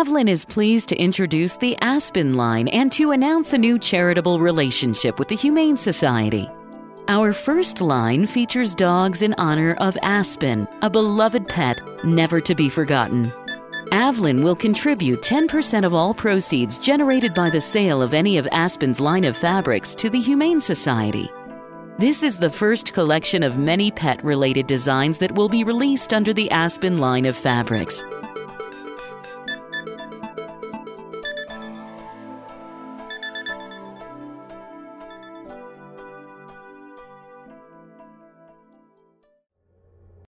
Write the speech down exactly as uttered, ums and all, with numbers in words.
Avalon is pleased to introduce the Aspen line and to announce a new charitable relationship with the Humane Society. Our first line features dogs in honor of Aspen, a beloved pet never to be forgotten. Avalon will contribute ten percent of all proceeds generated by the sale of any of Aspen's line of fabrics to the Humane Society. This is the first collection of many pet-related designs that will be released under the Aspen line of fabrics.